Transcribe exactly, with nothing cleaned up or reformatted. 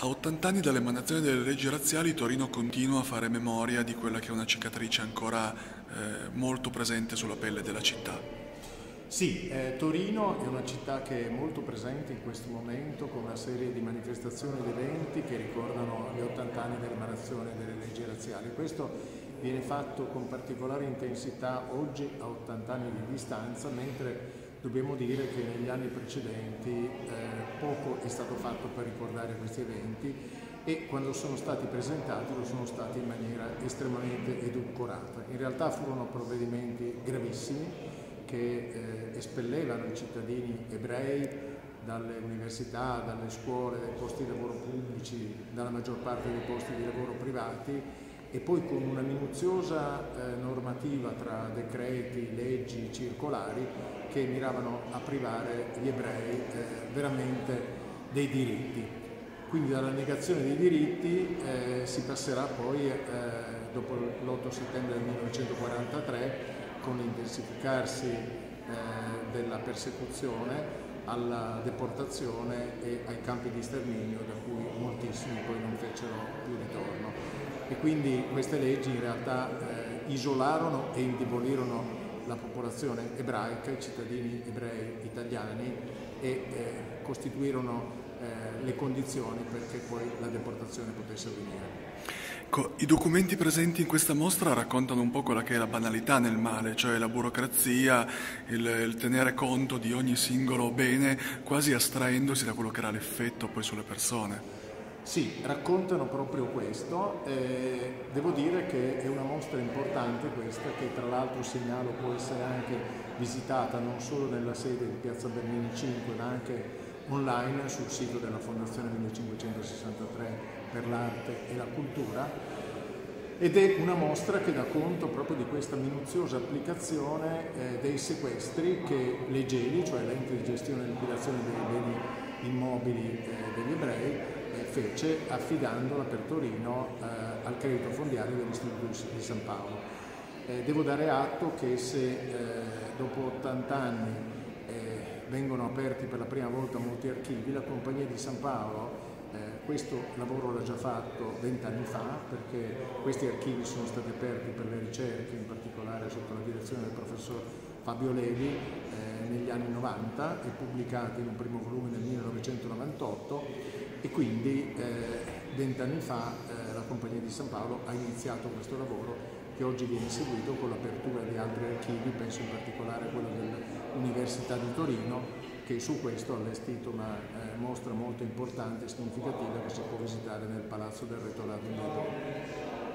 A ottanta anni dall'emanazione delle leggi razziali, Torino continua a fare memoria di quella che è una cicatrice ancora eh, molto presente sulla pelle della città. Sì, eh, Torino è una città che è molto presente in questo momento con una serie di manifestazioni ed eventi che ricordano gli ottanta anni dell'emanazione delle leggi razziali. Questo viene fatto con particolare intensità oggi a ottanta anni di distanza, mentre dobbiamo dire che negli anni precedenti eh, poco è stato fatto per ricordare questi eventi e quando sono stati presentati lo sono stati in maniera estremamente edulcorata. In realtà furono provvedimenti gravissimi che eh, espellevano i cittadini ebrei dalle università, dalle scuole, dai posti di lavoro pubblici, dalla maggior parte dei posti di lavoro privati e poi con una minuziosa eh, normativa tra decreti, leggi, circolari che miravano a privare gli ebrei eh, veramente dei diritti. Quindi dalla negazione dei diritti eh, si passerà poi, eh, dopo l'otto settembre del millenovecentoquarantatré, con l'intensificarsi eh, della persecuzione, alla deportazione e ai campi di sterminio, da cui moltissimi poi non fecero più ritorno. E quindi queste leggi in realtà eh, isolarono e indebolirono la popolazione ebraica, i cittadini ebrei italiani e eh, costituirono eh, le condizioni perché poi la deportazione potesse avvenire. I documenti presenti in questa mostra raccontano un po' quella che è la banalità nel male, cioè la burocrazia, il, il tenere conto di ogni singolo bene, quasi astraendosi da quello che era l'effetto poi sulle persone. Sì, raccontano proprio questo. Eh, devo dire che è una mostra importante questa, che tra l'altro segnalo può essere anche visitata non solo nella sede di Piazza Bernini cinque, ma anche online sul sito della Fondazione millecinquecentosessantatré per l'arte e la cultura, ed è una mostra che dà conto proprio di questa minuziosa applicazione eh, dei sequestri che l'E G E L I, cioè l'ente di gestione e liquidazione dei beni immobili eh, degli ebrei, eh, fece affidandola per Torino eh, al credito fondiario dell'Istituto di San Paolo. Eh, devo dare atto che se eh, dopo ottanta anni eh, vengono aperti per la prima volta molti archivi, la Compagnia di San Paolo Eh, questo lavoro l'ha già fatto vent'anni fa, perché questi archivi sono stati aperti per le ricerche, in particolare sotto la direzione del professor Fabio Levi eh, negli anni novanta e pubblicati in un primo volume nel millenovecentonovantotto, e quindi vent'anni eh, fa eh, la Compagnia di San Paolo ha iniziato questo lavoro che oggi viene seguito con l'apertura di altri archivi, penso in particolare a quello dell'Università di Torino, che su questo ha allestito una eh, mostra molto importante e significativa che si può visitare nel Palazzo del Rettorato in Via Borgo.